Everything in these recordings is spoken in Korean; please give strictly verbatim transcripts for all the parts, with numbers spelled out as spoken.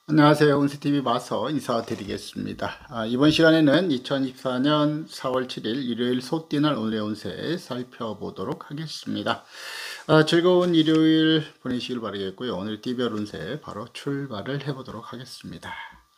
안녕하세요. 운세티비 마서 인사드리겠습니다. 아, 이번 시간에는 이천이십사년 사월 칠일 일요일 소띠날 오늘의 운세 살펴보도록 하겠습니다. 아, 즐거운 일요일 보내시길 바라겠고요. 오늘 띠별 운세 바로 출발을 해보도록 하겠습니다.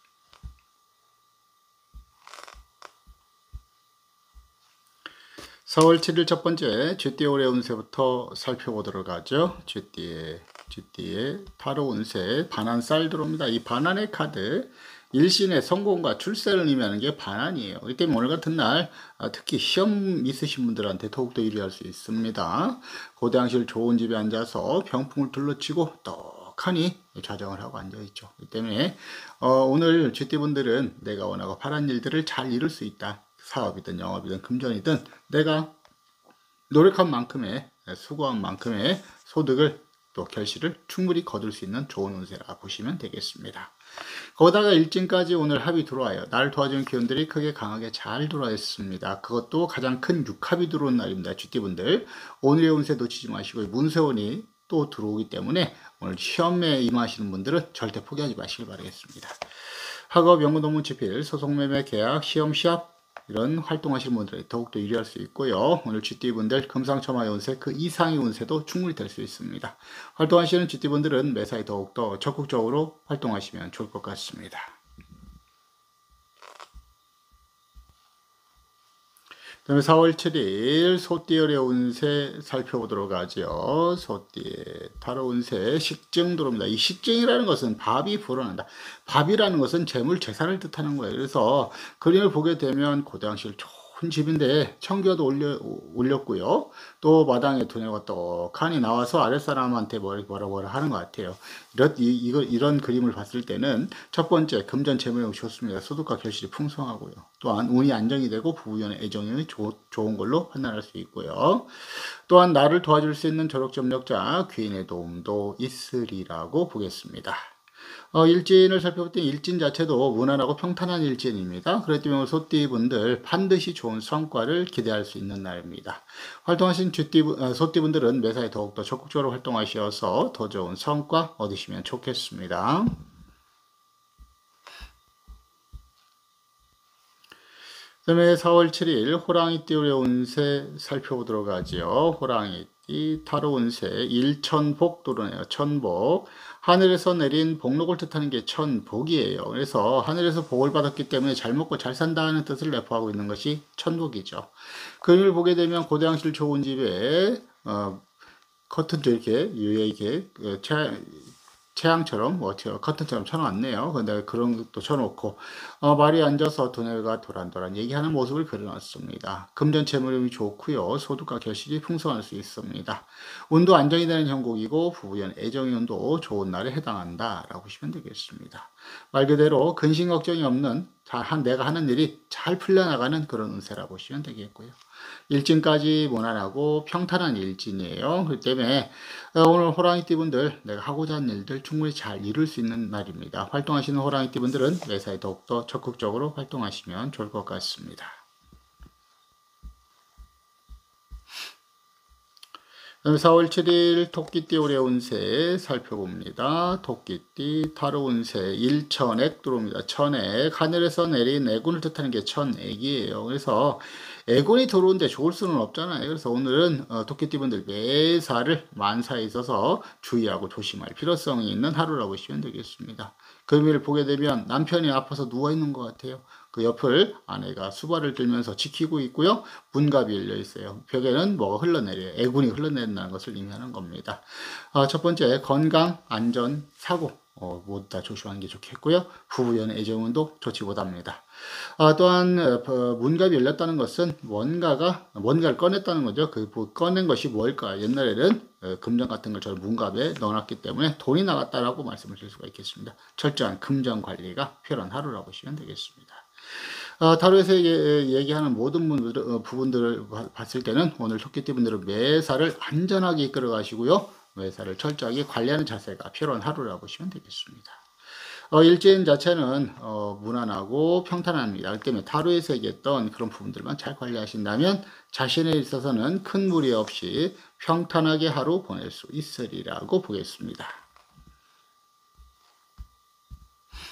사월 칠일 첫 번째 쥐띠 올해 운세부터 살펴보도록 하죠. 쥐띠의 쥐띠의 타로 운세 반한 쌀 들어옵니다. 이 반한의 카드 일신의 성공과 출세를 의미하는 게 반한이에요. 이 때문에 오늘 같은 날 특히 시험 있으신 분들한테 더욱더 유리할 수 있습니다. 고대항실 좋은 집에 앉아서 병풍을 둘러치고 떡하니 좌정을 하고 앉아있죠. 이 때문에 어, 오늘 쥐띠분들은 내가 원하고 바란 일들을 잘 이룰 수 있다. 사업이든 영업이든 금전이든 내가 노력한 만큼의 수고한 만큼의 소득을 또 결실을 충분히 거둘 수 있는 좋은 운세라 보시면 되겠습니다. 거기다가 일진까지 오늘 합이 들어와요. 날 도와주는 기운들이 크게 강하게 잘 들어와 있습니다. 그것도 가장 큰 육합이 들어온 날입니다. 쥐띠분들 오늘의 운세 놓치지 마시고 문세원이 또 들어오기 때문에 오늘 시험에 임하시는 분들은 절대 포기하지 마시길 바라겠습니다. 학업, 연구, 논문, 집필, 소송, 매매, 계약, 시험, 시합 이런 활동하시는 분들이 더욱더 유리할 수 있고요. 오늘 쥐띠분들 금상첨화의 운세 그 이상의 운세도 충분히 될 수 있습니다. 활동하시는 쥐띠분들은 매사에 더욱더 적극적으로 활동하시면 좋을 것 같습니다. 그다음에 사월 칠일 소띠열의 운세 살펴보도록 하죠. 소띠의 타로 운세 식증 들어옵니다. 이 식증이라는 것은 밥이 불어난다. 밥이라는 것은 재물 재산을 뜻하는 거예요. 그래서 그림을 보게 되면 고대항실 좋은 집인데 청교도 올려, 올렸고요. 또 마당에 두뇌가 떡하니 나와서 아랫사람한테 뭐라 뭐라 하는 것 같아요. 이런, 이, 이거, 이런 그림을 봤을 때는 첫 번째 금전 재물이 좋습니다. 소득과 결실이 풍성하고요. 또한 운이 안정이 되고 부부간의 애정이 조, 좋은 걸로 판단할 수 있고요. 또한 나를 도와줄 수 있는 조력점력자 귀인의 도움도 있으리라고 보겠습니다. 어, 일진을 살펴볼 때 일진 자체도 무난하고 평탄한 일진입니다. 그렇기 때문에 소띠분들 반드시 좋은 성과를 기대할 수 있는 날입니다. 활동하신 쥐띠, 어, 소띠분들은 매사에 더욱더 적극적으로 활동하셔서 더 좋은 성과 얻으시면 좋겠습니다. 그 다음에 사월 칠일 호랑이띠의 운세 살펴보도록 하지요. 호랑이띠 타로 운세 일천복 들어오네요. 천복. 하늘에서 내린 복록을 뜻하는 게 천복이에요. 그래서 하늘에서 복을 받았기 때문에 잘 먹고 잘 산다는 뜻을 내포하고 있는 것이 천복이죠. 그림을 보게 되면 고대항실 좋은 집에 어, 커튼도 이렇게 이렇게 채양처럼 뭐 커튼처럼 쳐놨네요. 근데 그런 것도 쳐놓고 어, 말이 앉아서 두뇌가 도란도란 얘기하는 모습을 그려놨습니다. 금전 재물이 좋고요. 소득과 결실이 풍성할 수 있습니다. 운도 안정이 되는 형국이고 부부연 애정의 운도 좋은 날에 해당한다라고 보시면 되겠습니다. 말 그대로 근심 걱정이 없는 한 내가 하는 일이 잘 풀려나가는 그런 운세라 보시면 되겠고요. 일진까지 무난하고 평탄한 일진이에요. 그렇기 때문에 오늘 호랑이띠분들 내가 하고자 하는 일들 충분히 잘 이룰 수 있는 날입니다. 활동하시는 호랑이띠분들은 매사에 더욱더 적극적으로 활동하시면 좋을 것 같습니다. 사월 칠일 토끼띠 올해 운세 살펴봅니다. 토끼띠 타로 운세 일천액 들어옵니다. 천액 하늘에서 내린 애군을 뜻하는 게 천액이에요. 그래서 애군이 들어오는데 좋을 수는 없잖아요. 그래서 오늘은 어, 토끼띠분들 매사를 만사에 있어서 주의하고 조심할 필요성이 있는 하루라고 보시면 되겠습니다. 금일을 보게 되면 남편이 아파서 누워있는 것 같아요. 그 옆을 아내가 수발을 들면서 지키고 있고요. 문갑이 열려 있어요. 벽에는 뭐가 흘러내려요. 애군이 흘러내린다는 것을 의미하는 겁니다. 어, 첫 번째 건강, 안전, 사고 어, 모두 다 조심하는 게 좋겠고요. 부부연 애정운도 좋지 못합니다. 아, 또한 어, 문갑이 열렸다는 것은 뭔가가 뭔가를 꺼냈다는 거죠. 그 꺼낸 것이 뭘까? 옛날에는 어, 금전 같은 걸 저 문갑에 넣어놨기 때문에 돈이 나갔다라고 말씀을 드릴 수가 있겠습니다. 철저한 금전 관리가 필요한 하루라고 보시면 되겠습니다. 어, 타로에서 얘기하는 모든 분들, 어, 부분들을 봤을 때는 오늘 토끼띠분들은 매사를 안전하게 이끌어 가시고요. 매사를 철저하게 관리하는 자세가 필요한 하루라고 보시면 되겠습니다. 어, 일진 자체는 어, 무난하고 평탄합니다. 그렇기 때문에 타로에서 얘기했던 그런 부분들만 잘 관리하신다면 자신에 있어서는 큰 무리 없이 평탄하게 하루 보낼 수 있으리라고 보겠습니다.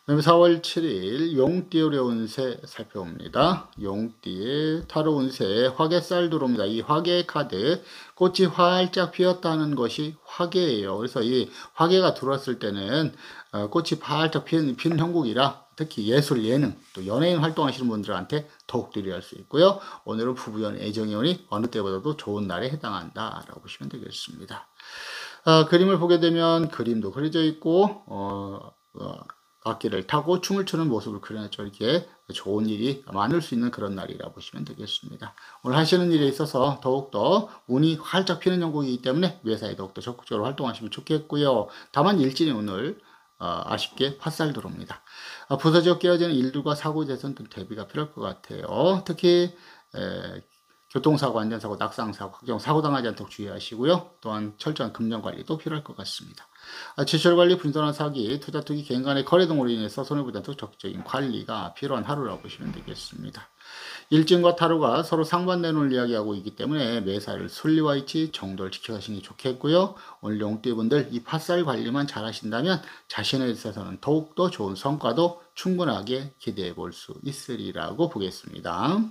그다음에 사월 칠일 용띠 오려운 새 살펴봅니다. 용띠의 타로 운세 화개살 들어옵니다. 이 화개 카드 꽃이 활짝 피었다는 것이 화개예요. 그래서 이 화개가 들어왔을 때는 꽃이 활짝 피는, 피는 형국이라 특히 예술, 예능, 또 연예인 활동하시는 분들한테 더욱 유리할 수 있고요. 오늘은 부부연 애정연이 어느 때보다도 좋은 날에 해당한다라고 보시면 되겠습니다. 아, 그림을 보게 되면 그림도 그려져 있고 어, 어, 악기를 타고 춤을 추는 모습을 그려냈죠. 이렇게 좋은 일이 많을 수 있는 그런 날이라 보시면 되겠습니다. 오늘 하시는 일에 있어서 더욱더 운이 활짝 피는 형국이기 때문에 매사에 더욱더 적극적으로 활동하시면 좋겠고요. 다만 일진이 오늘 어, 아쉽게 화살 들어옵니다. 어, 부서지고 깨어지는 일들과 사고에 대해서는 좀 대비가 필요할 것 같아요. 특히 에, 교통사고, 안전사고, 낙상사고, 각종 사고 당하지 않도록 주의하시고요. 또한 철저한 금전관리도 필요할 것 같습니다. 아, 지출관리, 분산한 사기, 투자, 투기, 개인 간의 거래 등으로 인해서 손해보지 않도록 적극적인 관리가 필요한 하루라고 보시면 되겠습니다. 일진과 타로가 서로 상반되는 이야기하고 있기 때문에 매사를 순리와 이치, 정도를 지켜가시는 게 좋겠고요. 오늘 용띠분들 이 팥살 관리만 잘 하신다면 자신에 있어서는 더욱더 좋은 성과도 충분하게 기대해 볼 수 있으리라고 보겠습니다.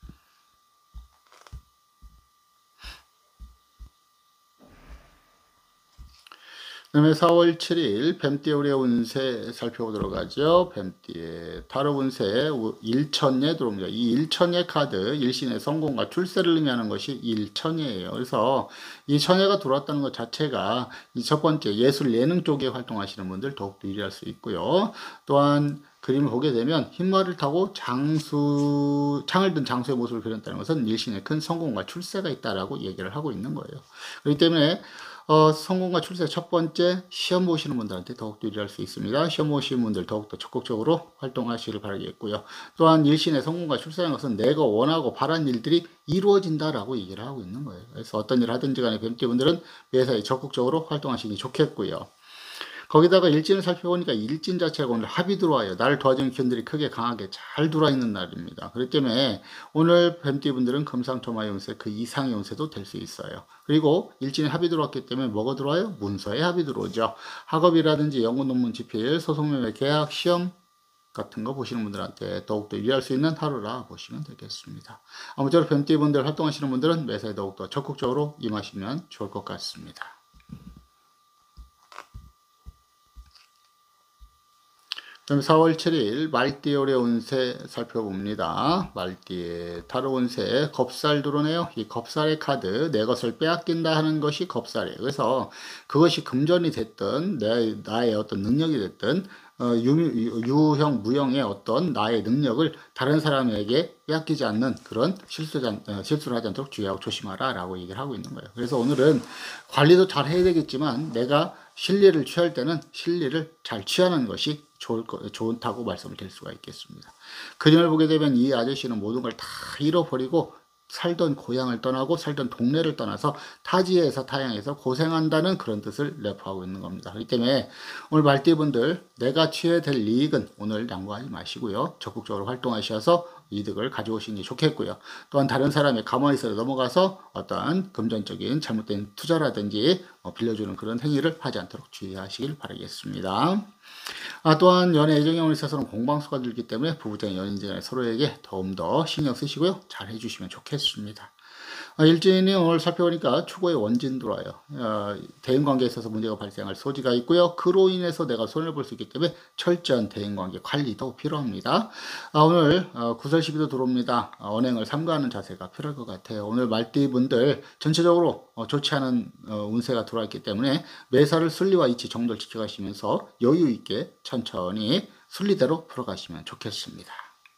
그 다음에 사월 칠일 뱀띠의 올해 운세 살펴보도록 하죠. 뱀띠의 타로 운세 일천예 들어옵니다. 이 일천예 카드 일신의 성공과 출세를 의미하는 것이 일천예예요. 그래서 이 천예가 들어왔다는 것 자체가 이 첫 번째 예술 예능 쪽에 활동하시는 분들 더욱더 유리할 수 있고요. 또한 그림을 보게 되면 흰말을 타고 장수 창을 든 장수의 모습을 그렸다는 것은 일신의 큰 성공과 출세가 있다라고 얘기를 하고 있는 거예요. 그렇기 때문에 어, 성공과 출세 첫 번째 시험 보시는 분들한테 더욱더 유리할 수 있습니다. 시험 보시는 분들 더욱더 적극적으로 활동하시길 바라겠고요. 또한 일신의 성공과 출세라는 것은 내가 원하고 바란 일들이 이루어진다라고 얘기를 하고 있는 거예요. 그래서 어떤 일을 하든지 간에 뱀띠분들은 매사에 적극적으로 활동하시기 좋겠고요. 거기다가 일진을 살펴보니까 일진 자체가 오늘 합이 들어와요. 나를 도와주는 기운들이 크게 강하게 잘 들어와 있는 날입니다. 그렇기 때문에 오늘 뱀띠분들은 금상토마 운세 그 이상의 운세도 될 수 있어요. 그리고 일진에 합이 들어왔기 때문에 뭐가 들어와요? 문서에 합이 들어오죠. 학업이라든지 연구 논문 집필, 소송매매 계약, 시험 같은 거 보시는 분들한테 더욱더 유리할 수 있는 하루라 보시면 되겠습니다. 아무쪼록 뱀띠분들 활동하시는 분들은 매사에 더욱더 적극적으로 임하시면 좋을 것 같습니다. 그럼 사월 칠일 말띠의 올해 운세 살펴봅니다. 말띠의 타로 운세 겁살 들어오네요. 이 겁살의 카드 내 것을 빼앗긴다 하는 것이 겁살이에요. 그래서 그것이 금전이 됐든 내, 나의 어떤 능력이 됐든 어, 유, 유형 무형의 어떤 나의 능력을 다른 사람에게 빼앗기지 않는 그런 실수, 어, 실수를 하지 않도록 주의하고 조심하라 라고 얘기를 하고 있는 거예요. 그래서 오늘은 관리도 잘 해야 되겠지만 내가 실리를 취할 때는 실리를 잘 취하는 것이 좋을 거, 좋다고 말씀을 드릴 수가 있겠습니다. 그림을 보게 되면 이 아저씨는 모든 걸 다 잃어버리고 살던 고향을 떠나고 살던 동네를 떠나서 타지에서 타향에서 고생한다는 그런 뜻을 내포하고 있는 겁니다. 그렇기 때문에 오늘 말띠분들 내가 취해야 될 이익은 오늘 양보하지 마시고요. 적극적으로 활동하셔서 이득을 가져오시는 게 좋겠고요. 또한 다른 사람의 가만히서 넘어가서 어떠한 금전적인 잘못된 투자라든지 빌려주는 그런 행위를 하지 않도록 주의하시길 바라겠습니다. 아, 또한 연애 애정형에 있어서는 공방수가 들기 때문에 부부장 연인간 서로에게 더욱 더 신경 쓰시고요. 잘 해주시면 좋겠습니다. 아, 일진이 오늘 살펴보니까 추고의 원진 들어와요. 어, 대인관계에 있어서 문제가 발생할 소지가 있고요. 그로 인해서 내가 손해를 볼 수 있기 때문에 철저한 대인관계 관리도 필요합니다. 아, 오늘 어, 구설시비도 들어옵니다. 어, 언행을 삼가하는 자세가 필요할 것 같아요. 오늘 말띠분들 전체적으로 어, 좋지 않은 어, 운세가 들어왔기 때문에 매사를 순리와 이치 정도를 지켜가시면서 여유 있게 천천히 순리대로 풀어가시면 좋겠습니다.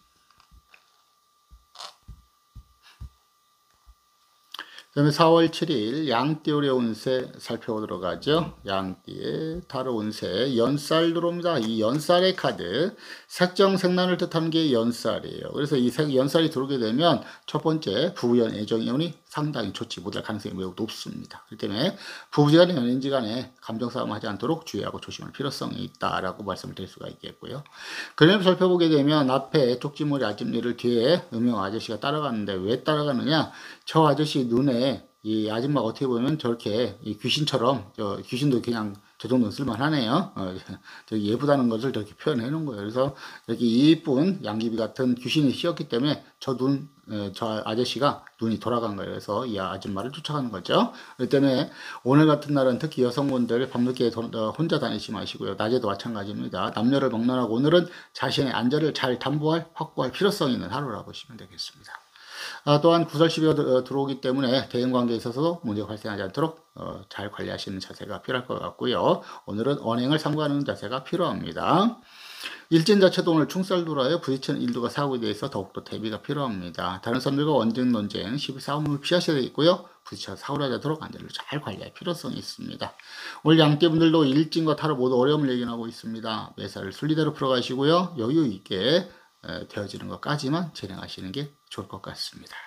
그 다음에 사월 칠일 양띠 올해 운세 살펴보도록 하죠. 양띠의 타로 운세 연살 들어옵니다. 이 연살의 카드 색정색난을 뜻하는 게 연살이에요. 그래서 이 색 연살이 들어오게 되면 첫 번째 부부연 애정연이 상당히 좋지 못할 가능성이 매우 높습니다. 그렇기 때문에 부부지간에 연인지간에 감정싸움 하지 않도록 주의하고 조심할 필요성이 있다라고 말씀을 드릴 수가 있겠고요. 그림을 살펴보게 되면 앞에 쪽지머리 아줌니를 뒤에 음영 아저씨가 따라가는데 왜 따라가느냐? 저 아저씨 눈에 이 아줌마가 어떻게 보면 저렇게 이 귀신처럼, 저 귀신도 그냥 저 정도는 쓸만하네요. 어, 저기 예쁘다는 것을 저렇게 표현해 놓은 거예요. 그래서 이렇게 이쁜 양귀비 같은 귀신이 씌었기 때문에 저 눈, 어, 저 아저씨가 눈이 돌아간 거예요. 그래서 이 아줌마를 쫓아가는 거죠. 그렇기 때문에 오늘 같은 날은 특히 여성분들 밤늦게 도, 어, 혼자 다니지 마시고요. 낮에도 마찬가지입니다. 남녀를 막론하고 오늘은 자신의 안전을 잘 담보할, 확보할 필요성이 있는 하루라고 보시면 되겠습니다. 아, 또한 구설시비가 들어오기 때문에 대인관계에 있어서도 문제가 발생하지 않도록 어, 잘 관리하시는 자세가 필요할 것 같고요. 오늘은 언행을 삼가하는 자세가 필요합니다. 일진 자체도 오늘 충살도라에 부딪히는 일도가 사고에 대해서 더욱더 대비가 필요합니다. 다른 사람들과 원정 논쟁, 시비 싸움을 피하셔야 되겠고요. 부딪혀 사고를 하지 않도록 안전을 잘 관리할 필요성이 있습니다. 오늘 양떼분들도 일진과 타로 모두 어려움을 예견하고 있습니다. 매사를 순리대로 풀어가시고요. 여유 있게 되어지는 것까지만 진행하시는 게 좋을 것 같습니다.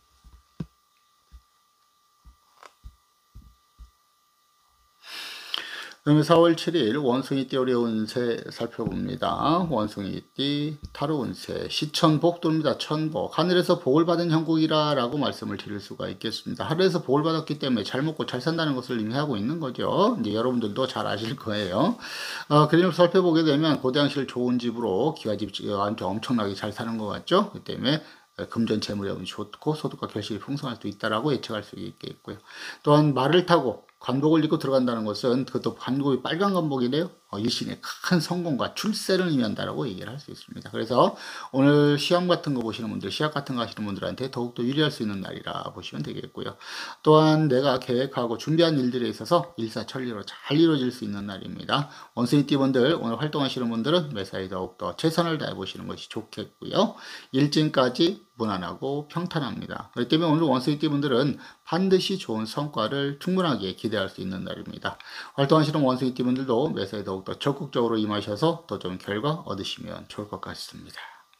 그러면 사월 칠일 원숭이띠 어려운 운세 살펴봅니다. 원숭이띠 타로 운세 시천복 돌입니다. 천복 하늘에서 복을 받은 형국이라 라고 말씀을 드릴 수가 있겠습니다. 하늘에서 복을 받았기 때문에 잘 먹고 잘 산다는 것을 의미하고 있는 거죠. 이제 여러분들도 잘 아실 거예요. 어, 그림을 살펴보게 되면 고대양실 좋은 집으로 기와집 엄청나게 잘 사는 것 같죠. 그 때문에 금전 재물이 좋고 소득과 결실이 풍성할 수 있다라고 예측할 수 있겠고요. 또한 말을 타고 관복을 입고 들어간다는 것은 그것도 관복이 빨간 관복이래요. 어, 일신의 큰 성공과 출세를 의미한다라고 얘기를 할 수 있습니다. 그래서 오늘 시험 같은 거 보시는 분들, 시합 같은 거 하시는 분들한테 더욱더 유리할 수 있는 날이라 보시면 되겠고요. 또한 내가 계획하고 준비한 일들에 있어서 일사천리로 잘 이루어질 수 있는 날입니다. 원숭이띠 분들, 오늘 활동하시는 분들은 매사에 더욱더 최선을 다해 보시는 것이 좋겠고요. 일진까지 무난하고 평탄합니다. 그렇기 때문에 오늘 원숭이띠 분들은 반드시 좋은 성과를 충분하게 기대할 수 있는 날입니다. 활동하시는 원숭이띠 분들도 매사에 더욱더 적극적으로 임하셔서 더 좋은 결과 얻으시면 좋을 것 같습니다.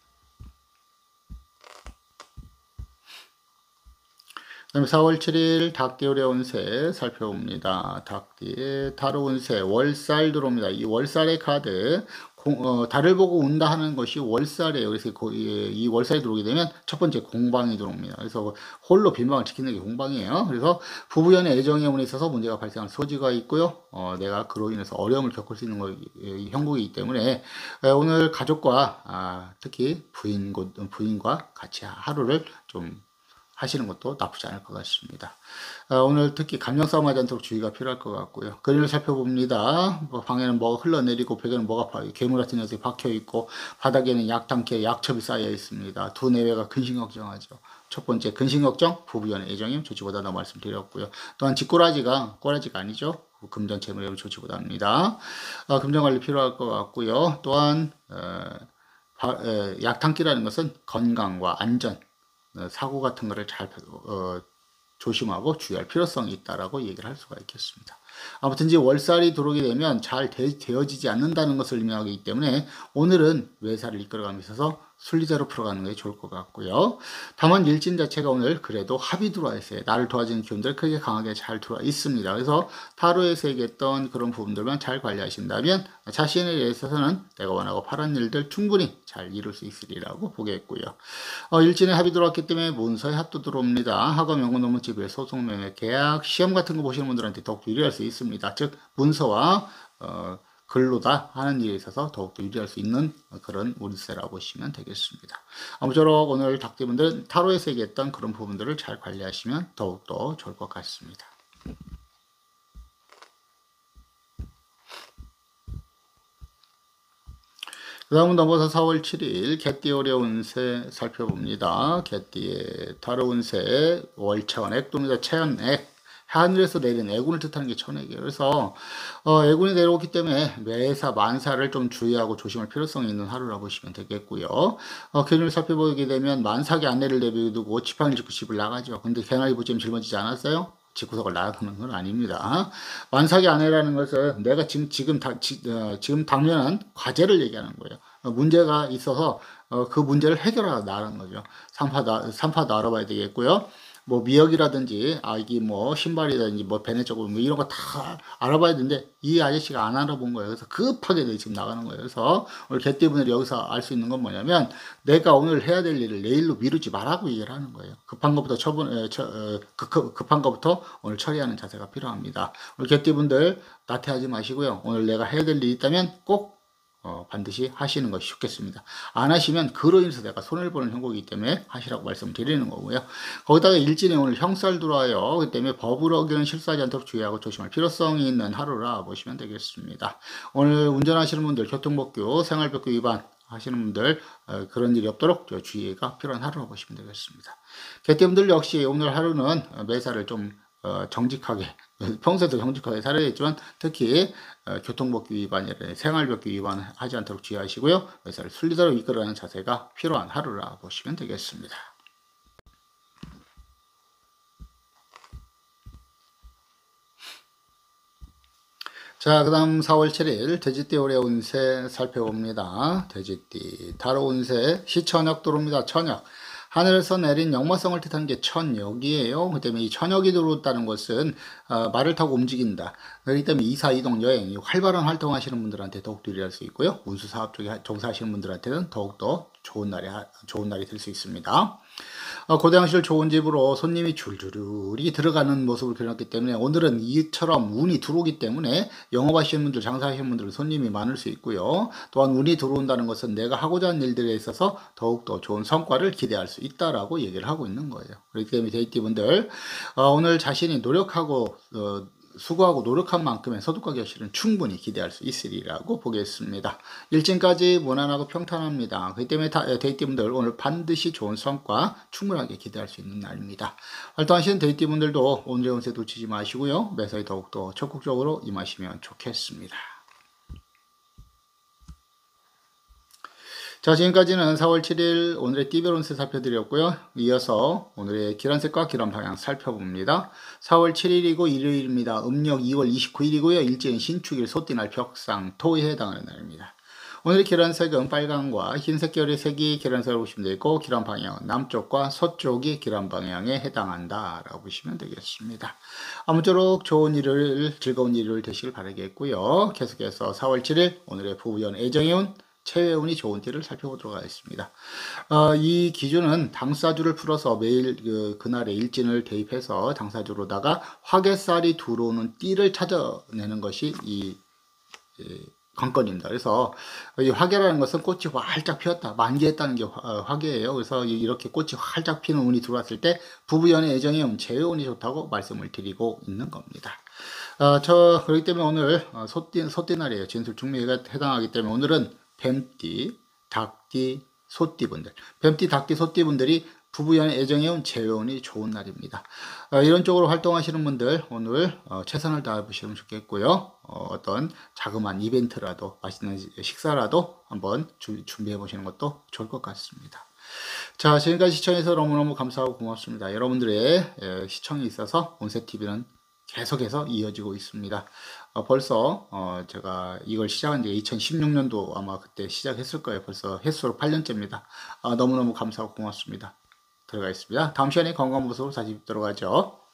그다음에 사월 칠일 닭띠의 운세 살펴봅니다. 닭띠의 타로 운세 월살 들어옵니다. 이 월살의 카드 공, 어, 달을 보고 운다 하는 것이 월살이에요. 그래서 이, 이 월살이 들어오게 되면 첫 번째 공방이 들어옵니다. 그래서 홀로 빈방을 지키는 게 공방이에요. 그래서 부부연의 애정의 운에 있어서 문제가 발생할 소지가 있고요. 어, 내가 그로 인해서 어려움을 겪을 수 있는 거, 형국이기 때문에 에, 오늘 가족과 아, 특히 부인, 부인과 같이 하루를 좀 하시는 것도 나쁘지 않을 것 같습니다. 어, 오늘 특히 감정 싸움 하지 않도록 주의가 필요할 것 같고요. 그림을 살펴봅니다. 뭐 방에는 뭐가 흘러내리고 벽에는 뭐가 괴물 같은 녀석이 박혀 있고 바닥에는 약탕기에 약첩이 쌓여 있습니다. 두 내외가 근심걱정하죠. 첫 번째 근심걱정, 부부간의 애정임 좋지 못하다고 말씀드렸고요. 또한 집꼬라지가 꼬라지가 아니죠. 금전 재물이 좋지 못합니다. 어, 금전관리 필요할 것 같고요. 또한 어, 약탕기라는 것은 건강과 안전 사고 같은 거를 잘 어, 조심하고 주의할 필요성이 있다라고 얘기를 할 수가 있겠습니다. 아무튼 이제 월살이 들어오게 되면 잘 되, 되어지지 않는다는 것을 의미하기 때문에 오늘은 외사를 이끌어가면서 있어서 순리대로 풀어가는 게 좋을 것 같고요. 다만 일진 자체가 오늘 그래도 합이 들어와 있어요. 나를 도와주는 기운들 크게 강하게 잘 들어와 있습니다. 그래서 타로에서 얘기했던 그런 부분들만 잘 관리하신다면 자신에 대해서는 내가 원하고 바라는 일들 충분히 잘 이룰 수 있으리라고 보겠고요. 어, 일진의 합이 들어왔기 때문에 문서의 합도 들어옵니다. 학업, 연구, 논문, 지배, 소송, 매매, 계약, 시험 같은 거 보시는 분들한테 더욱 유리할 수 있습니다. 즉 문서와 어, 근로다 하는 일에 있어서 더욱더 유리할 수 있는 그런 운세라고 보시면 되겠습니다. 아무쪼록 오늘 닭띠분들은 타로에서 얘기했던 그런 부분들을 잘 관리하시면 더욱더 좋을 것 같습니다. 그 다음은 넘어서 사월 칠일 개띠 어려운 새 살펴봅니다. 개띠의 타로 운세 월차원액 또는 차연액 하늘에서 내린 애군을 뜻하는 게 천액이에요. 그래서 어, 애군이 내려오기 때문에 매사 만사를 좀 주의하고 조심할 필요성이 있는 하루라고 보시면 되겠고요. 어, 그림을 살펴보게 되면 만삭의 안내를 내비두고 지팡이를 짚고 집을 나가죠. 근데 개나리 보지면 짊어지지 않았어요? 집구석을 나가는 건 아닙니다. 만삭의 아내라는 것은 내가 지금 지금 다, 지, 어, 지금 당면한 과제를 얘기하는 거예요. 어, 문제가 있어서 어, 그 문제를 해결하러 나가는 거죠. 삼파도 삼파도 알아봐야 되겠고요. 뭐 미역이라든지 아기 뭐 신발이라든지 뭐 배내적으로 뭐 이런 거 다 알아봐야 되는데 이 아저씨가 안 알아본 거예요. 그래서 급하게 지금 나가는 거예요. 그래서 오늘 개띠분들이 여기서 알 수 있는 건 뭐냐면 내가 오늘 해야 될 일을 내일로 미루지 말라고 얘기를 하는 거예요. 급한 것부터 처분, 에, 처, 어, 급, 급한 것부터 오늘 처리하는 자세가 필요합니다. 우리 개띠분들 나태하지 마시고요. 오늘 내가 해야 될 일이 있다면 꼭 어, 반드시 하시는 것이 좋겠습니다. 안 하시면 그로 인해서 내가 손해를 보는 형국이기 때문에 하시라고 말씀드리는 거고요. 거기다가 일진에 오늘 형살 들어와요. 그 때문에 법을 어기는 실수하지 않도록 주의하고 조심할 필요성이 있는 하루라 보시면 되겠습니다. 오늘 운전하시는 분들 교통법규, 생활법규 위반 하시는 분들 어, 그런 일이 없도록 주의가 필요한 하루라 보시면 되겠습니다. 개띠분들 역시 오늘 하루는 매사를 좀 어, 정직하게 평소에도 정직하게 살아야겠지만 특히 어, 교통법규 위반이나 생활법규 위반하지 않도록 주의하시고요. 매사를 순리대로 이끌어가는 자세가 필요한 하루라 보시면 되겠습니다. 자, 그 다음 사월 칠일 돼지띠 올해 운세 살펴봅니다. 돼지띠 달호 운세 시천역 들어옵니다. 천역. 하늘에서 내린 역마성을 뜻하는 게 천역이에요. 그 때문에 이 천역이 들어왔다는 것은 어, 말을 타고 움직인다. 그렇기 때문에 이사, 이동, 여행, 활발한 활동하시는 분들한테 더욱더 유리할 수 있고요. 운수 사업 쪽에 종사하시는 분들한테는 더욱더 좋은 날이, 좋은 날이 될 수 있습니다. 어, 고대양실 좋은 집으로 손님이 줄줄이 들어가는 모습을 그려놨기 때문에 오늘은 이처럼 운이 들어오기 때문에 영업하시는 분들, 장사하시는 분들은 손님이 많을 수 있고요. 또한 운이 들어온다는 것은 내가 하고자 하는 일들에 있어서 더욱더 좋은 성과를 기대할 수 있다라고 얘기를 하고 있는 거예요. 그렇기 때문에 데이티분들 어, 오늘 자신이 노력하고 어, 수고하고 노력한 만큼의 소득과 결실은 충분히 기대할 수 있으리라고 보겠습니다. 일진까지 무난하고 평탄합니다. 그렇기 때문에 데이티분들 오늘 반드시 좋은 성과 충분하게 기대할 수 있는 날입니다. 활동하시는 데이티분들도 오늘의 운세 놓치지 마시고요. 매사에 더욱더 적극적으로 임하시면 좋겠습니다. 자, 지금까지는 사월 칠일 오늘의 띠별 운세 살펴드렸고요. 이어서 오늘의 기란색과 기란방향 살펴봅니다. 사월 칠일이고 일요일입니다. 음력 이월 이십구일이고요. 일제인 신축일 소띠날 벽상 토에 해당하는 날입니다. 오늘의 기란색은 빨강과 흰색 계열의 색이 기란색으로 보시면 되고 기란방향은 남쪽과 서쪽이 기란방향에 해당한다 라고 보시면 되겠습니다. 아무쪼록 좋은 일요일, 즐거운 일요일 되시길 바라겠고요. 계속해서 사월 칠일 오늘의 부부연 애정의 운 체외운이 좋은 띠를 살펴보도록 하겠습니다. 어, 이 기준은 당사주를 풀어서 매일 그, 그날의 일진을 대입해서 당사주로다가 화개살이 들어오는 띠를 찾아내는 것이 이, 이 관건입니다. 그래서 이 화개라는 것은 꽃이 활짝 피었다, 만개했다는 게 화, 화개예요. 그래서 이렇게 꽃이 활짝 피는 운이 들어왔을 때 부부연의 애정의 운, 체외운이 좋다고 말씀을 드리고 있는 겁니다. 어, 저 그렇기 때문에 오늘 소띠, 소띠날이에요. 진술중매가 해당하기 때문에 오늘은 뱀띠, 닭띠, 소띠분들, 뱀띠, 닭띠, 소띠분들이 부부연의 애정해온 재혼이 좋은 날입니다. 어, 이런 쪽으로 활동하시는 분들 오늘 어, 최선을 다해보시면 좋겠고요. 어, 어떤 자그마한 이벤트라도 맛있는 식사라도 한번 주, 준비해 보시는 것도 좋을 것 같습니다. 자, 지금까지 시청해서 너무너무 감사하고 고맙습니다. 여러분들의 에, 시청이 있어서 운세티비는 계속해서 이어지고 있습니다. 어, 벌써 어, 제가 이걸 시작한 지 이천십육년도 아마 그때 시작했을 거예요. 벌써 횟수로 팔 년째입니다. 어, 너무너무 감사하고 고맙습니다. 들어가겠습니다. 다음 시간에 건강한 모습으로 다시 뵙도록 하죠.